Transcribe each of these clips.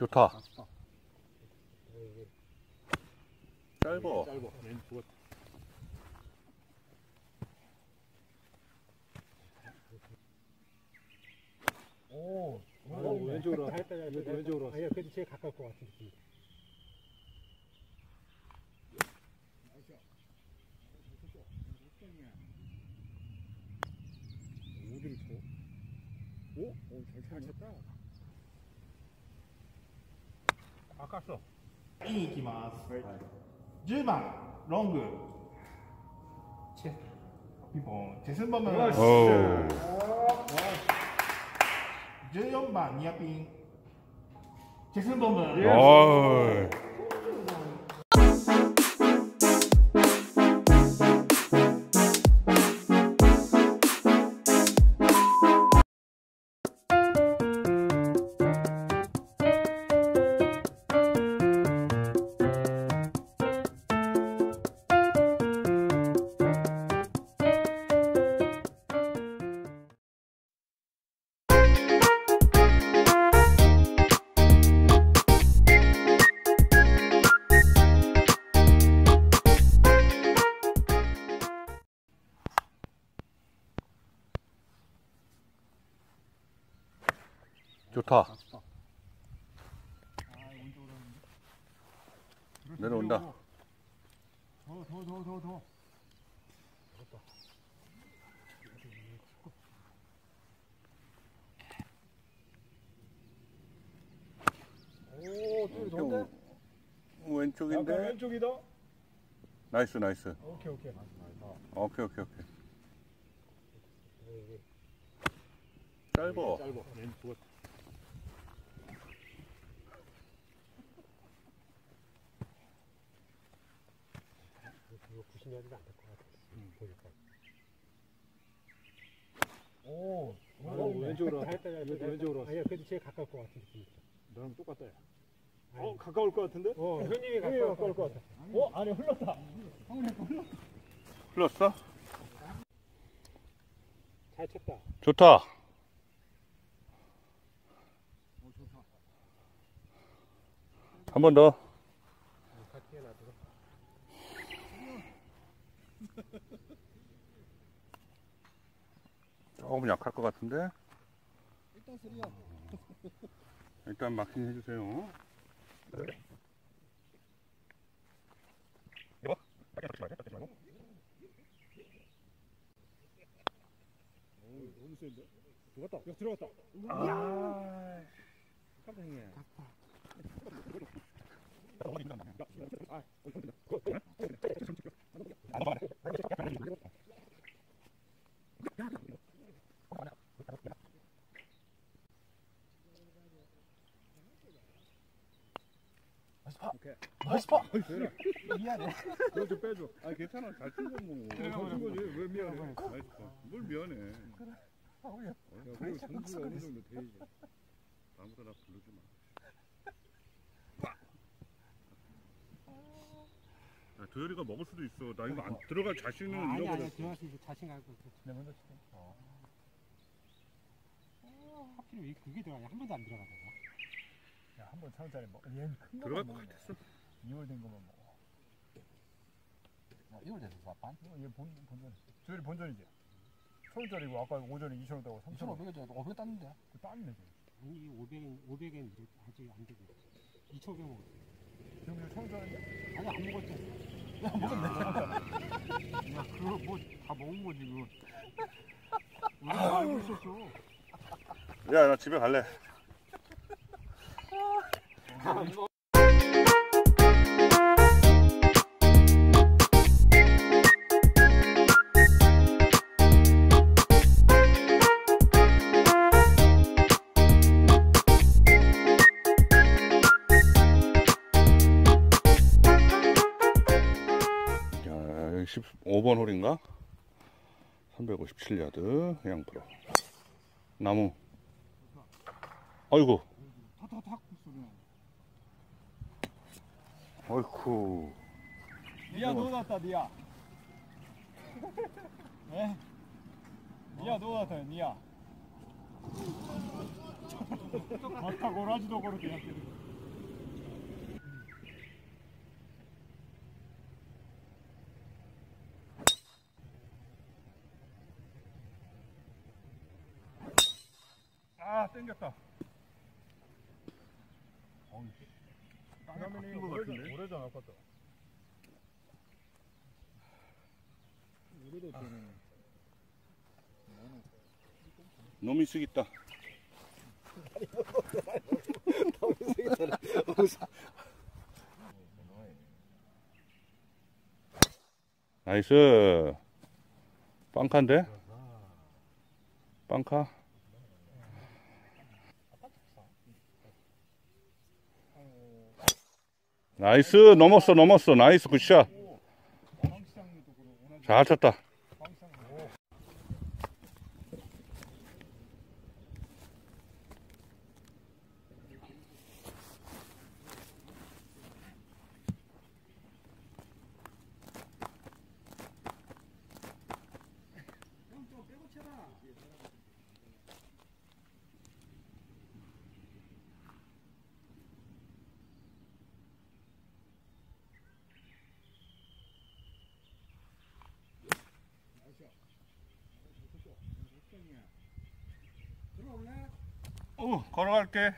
좋다. 짧아. 오, 왼쪽으로 왼쪽으로. 아니야, 그래도 제일 가까울 것 같은 느낌. 어디를 쳐? 오? 잘 쳤다. 아깝어. いきます。10番ロングチェピンポンチェスンボム。 오. 14番ニアピンチェスンボム。 어이. 좋다. 내려온다. 더. 오, 좀 좋은데? 왼쪽인데. 왼쪽이다. 나이스. 오케이. 오케이. 짧아. 이거 90야드가 안 될 것 같아. 보니까. 오, 왼쪽으로. 왼쪽으로. 아니야, 그래도 제일 가까울 것 같은 느낌. 너랑 똑같다. 가까울 것 같은데? 형님이 가까울 것 같아. 아니 흘렀다. 흘렀어? 잘 쳤다. 좋다. 한 번 더. 조금 약할 것 같은데. 일단 쓰리야. 일단 마킹 해주세요. 이거 너무 센데? 들어갔다. 아, 깜짝이야. 나이스 파. 미안해. 너 좀 빼줘. 아 괜찮아. 잘 친 거고. 잘친 거지. 왜 미안해? 나이스 파. 뭘 미안해. 그래. 야, 그리고 성주가 어느 정도 돼야지. 아무도 나 부르지 마. 야, 도열이가 먹을 수도 있어. 나 이거 안 들어갈 자신은 아니야, 잃어버렸어. 들어갈 수 있어. 자신감 있고. 내 먼저 치게. 하필 왜 그게 들어가냐? 한 번도 안 들어가잖아. 야, 한 번 3원짜리 먹. 얘는 큰 거. 들어갈 것 같았어. 2월 된 거만 먹어. 2월 돼서 4판? 얘 본전. 저희 본전이지. 1,000원짜리고 아까 5전에 2,000원 따고 3,000원. 2,500원, 500원 땄는데? 그 땄네 지금. 아니 500엔 아직 안 되고 2,500원 먹었어. 지금 이거 1,000원짜리인데? 아니 안 먹었잖아. 야, 먹었네. 야 그거 뭐 다 먹은 거지 그거. 우리가 알고 있었어. 야, 나 집에 갈래. 야, 여기 15번 홀인가? 357야드 양프로 나무. 아이고. 탁탁탁 소리. 아이쿠. 니야 넣어놨다 니야. 에? 니야 넣어놨다 니야. 아까 고라지도 고르게. 아, 땡겼다. 그러면 것 같은데? 오래전 아팠다. 오래됐잖아. 너무 쓰기 있다. 나이스. 빵카인데? 빵카? 나이스. 넘었어. 나이스 굿샷. 잘 쳤다. 걸어갈게.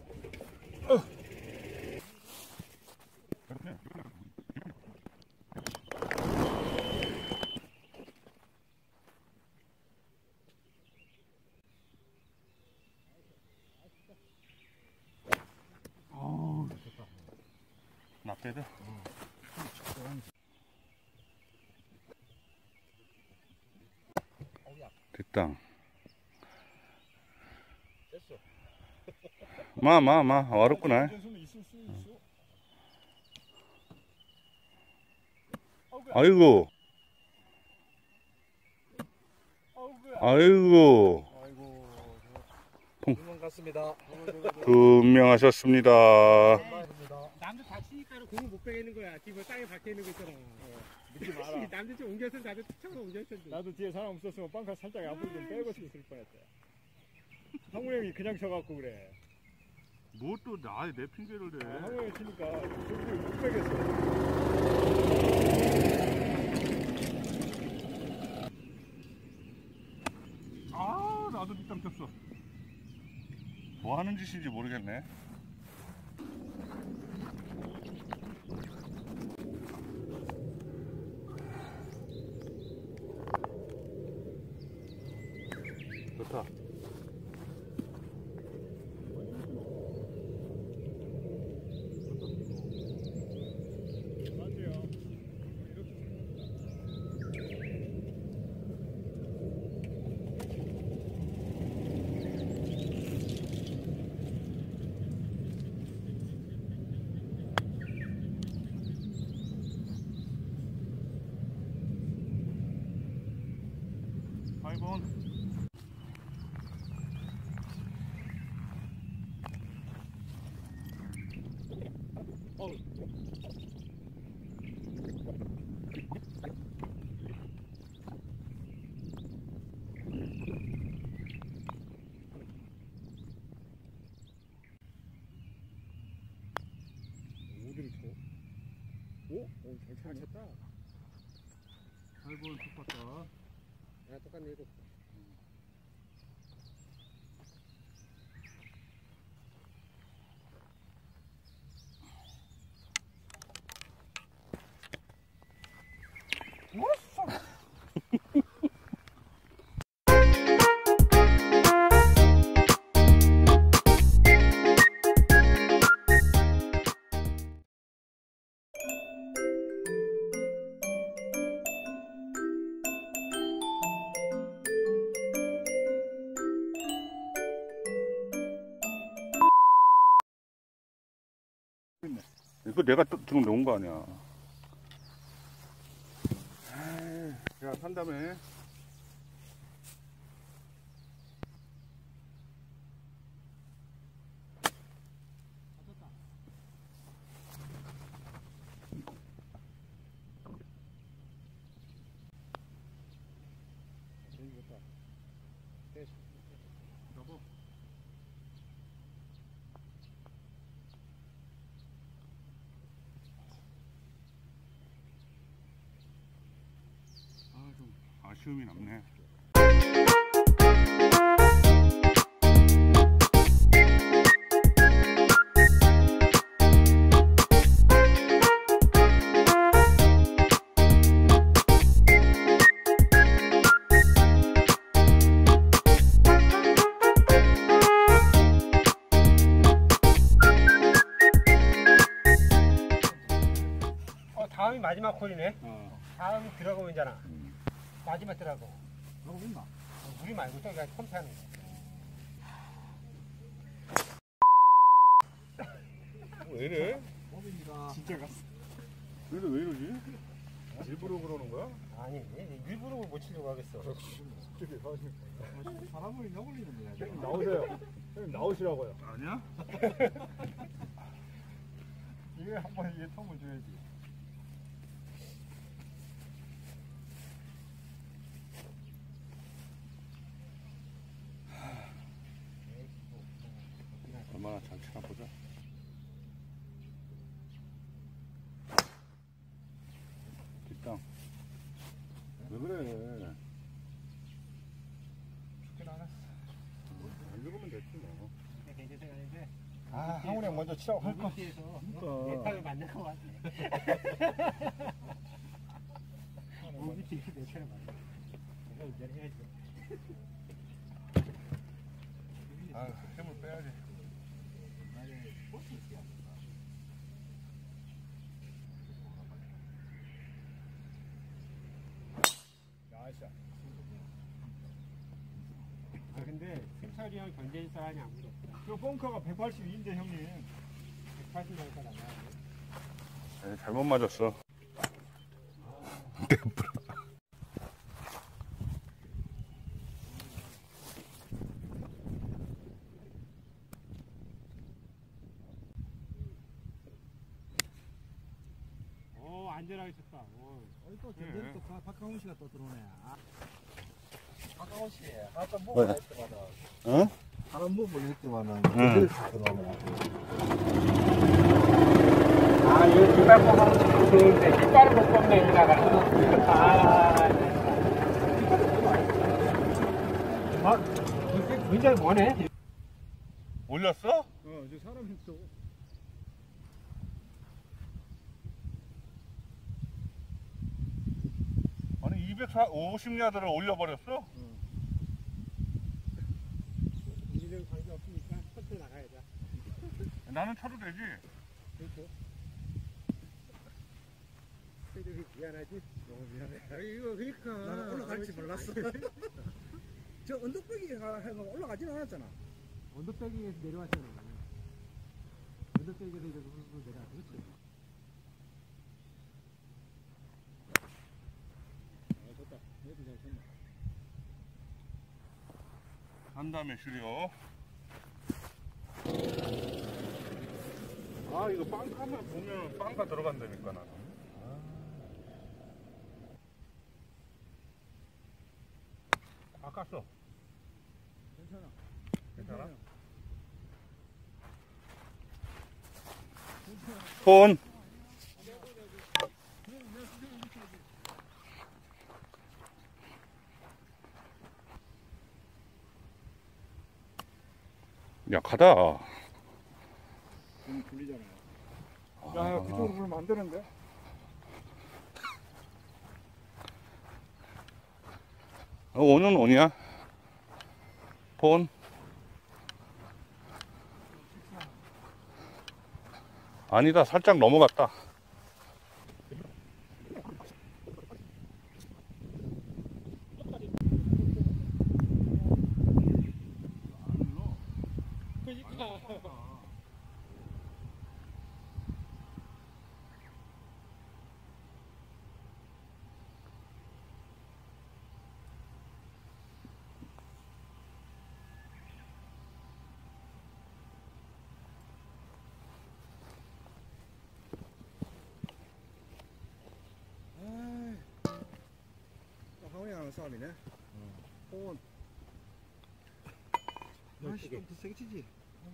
납대다. 됐다. 마 어렵구나. 아이고. 도망갔습니다. 분명하셨습니다. 남들 다치니까 공을 못 빼겠는 거야. 지금 땅에 박혀 있는 거 있잖아. 믿지 마라. 남들 좀 옮겼으면 나도 툭쳐서 옮겼었는데. 나도 뒤에 사람 없었으면 빵카 살짝 앞으로 좀 빼고 있을 뻔했다. 상우 형이 그냥 쳐갖고 그래. 뭐 또 내 핑계를 대. 상우 형이 치니까 저기를 못 빼겠어. 아, 나도 뒷땅 쳤어. 뭐 하는 짓인지 모르겠네. 좋다. 어디를 쳐? 오? 잘 쳤다. 8번 똑같다. 야, 똑같네, 이거. 이거 내가 지금 놓은 거 아니야. 야, 산다며. 여보. 좀 아쉬움이 남네. 콜이네. 다음 들어가면 있잖아. 마지막 들어가고. 너무 있나? 우리 말고 저기가 컴퓨터하는 거. 왜 이래? 진짜 갔어. 근데 왜 이러지? 일부러 그러는 거야? 아니, 일부러 못 치려고 하겠어. 사람을 역올리는 거야. 형님 나오세요. 형님 나오시라고요. 아니야? 이게 한번 이게 텀을 줘야지. 얼마나 잘 치나 보자. 뒷땅. 왜 그래? 죽진 않았어. 안 죽으면 됐지 뭐. 괜찮은 생각인데. 아, 상훈이 형 먼저 치라고 할 거. OBT에서 그러니까. 내 탑을 맞는 거 같아. OBT에서 내 탑을 맞는 내가 운전을 해야지. 아, 힘을 빼야지. 아 근데 승철이 형 견제할 사람이 아무도 없다. 저 벙커가 182인데 형님. 180 나니까 나가야 네, 잘못 맞았어. 오 안전하게 쳤다. 또 전대로 또 박강훈 씨가 또 들어오네. 박강훈 씨, 아까 뭐 왜? 할 때마다 어? 사람 뭐 보낼 때마다 응. 들어오네. 아 이거 뒷발 뽑아서 좋은데 뒷발을 못 뽑네 여기다가. 굉장히 머네. 올렸어? 저 사람 있어. 아니 250야드를 올려버렸어? 우리는 관계 없으니까 천천히 나가야 돼. 나는 쳐도 되지. 그렇죠. 그래도 미안하지? 너무 미안해. 이거 그러니까. 나는 올라갈지 몰랐어. 저 언덕배기 올라가진 않았잖아. 언더백에서 내려왔잖아. 언더백에서 이렇게 내려왔어. 그렇지? 좋다. 얘도 잘 쳤네. 한 다음에 줄여. 아, 이거 빵카만 보면 빵카 들어간다니까 나는. 아깝어. 괜찮아. 괜찮아? 폰. 야, 가다. 좀 불리잖아요. 야, 그쪽으로 보면 안 되는데? 오는 온이야? 폰. 아니다, 살짝 넘어갔다. 상훈이랑 싸움이네. 폰. 아씨, 좀더 세게 치지.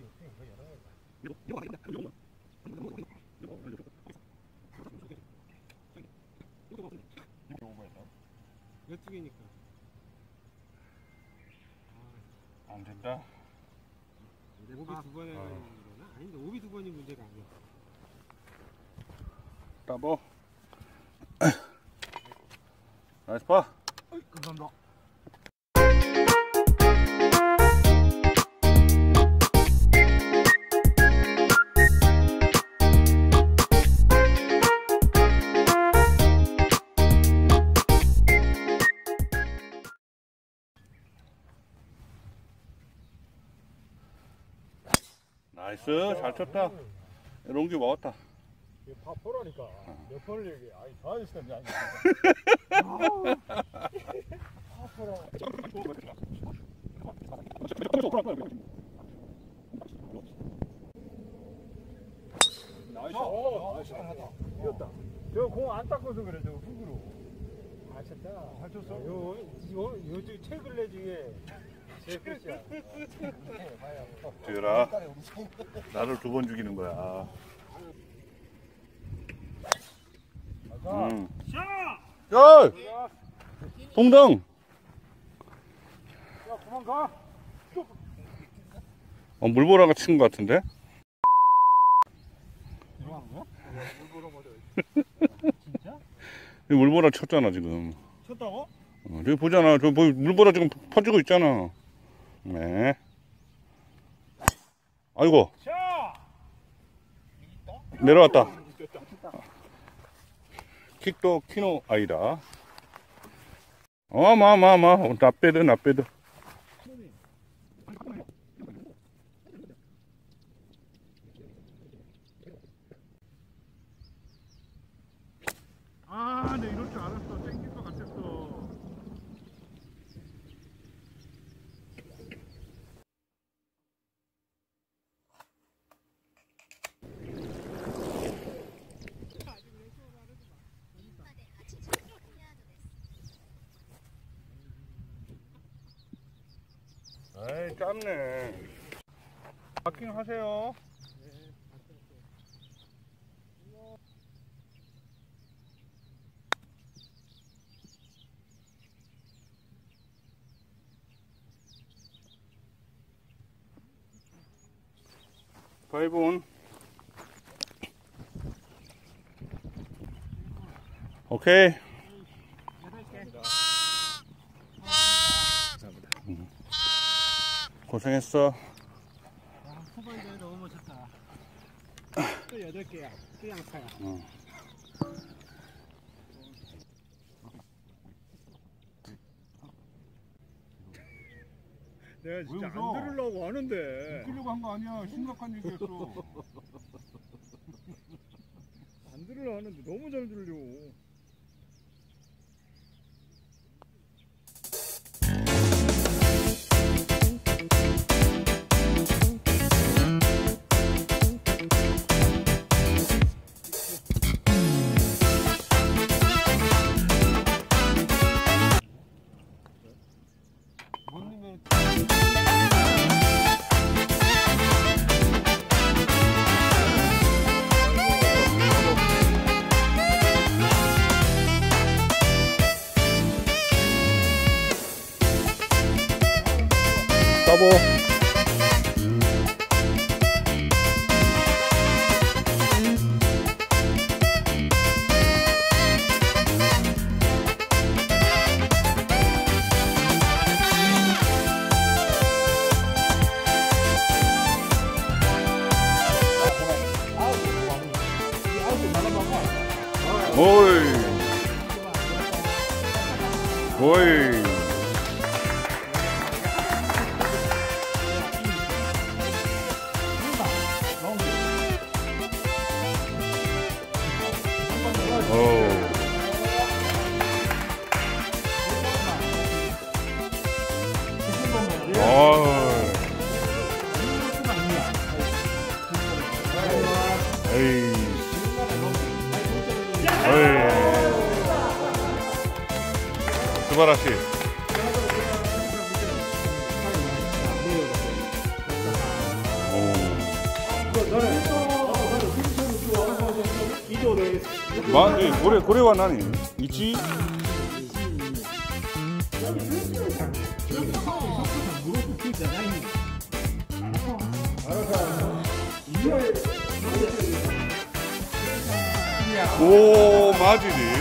몇 개니까. 안 된다. 오비 두 번에 걸리는 거나? 아닌데 오비 두 번이 문제가 아니야. 따보. 나이스 파. 감사합니다. 나이스, 잘 쳤다. 롱기 먹었다. 다 보라니까. 몇 번을 얘기해. 아이, 다 하시던데, 아니. 나이스. 이겼다. 저 공 안 닦아서 그래, 저 훅으로. 아, 쳤다. 잘 쳤어? 요즘 최근래 중에 제일 끝이야. 들어라. 나를 2번 죽이는 거야. 야! 동동! 야, 그만 가. 물보라가 친 것 같은데? 진짜? 물보라 쳤잖아, 지금. 쳤다고? 저기 보잖아. 저 물보라 지금 퍼지고 있잖아. 네. 아이고. 자! 내려왔다. 킥도 키노 아이다. 나빼드. 아, 내 이럴 줄 알았어. 땡길 것 같았어. 에이, 짧네. 파킹 하세요. 파이브온. 오케이. 고생했어. 후반전에 너무 멋졌다. 또 8개야. 또 양파야. 내가 진짜 안 들으려고 하는데. 웃기려고 한 거 아니야. 심각한 얘기였어. 안 들으려고 하는데 너무 잘 들려. 서브. 오이. 스바라시. 고래와 나니 있지? 오, 맞이지.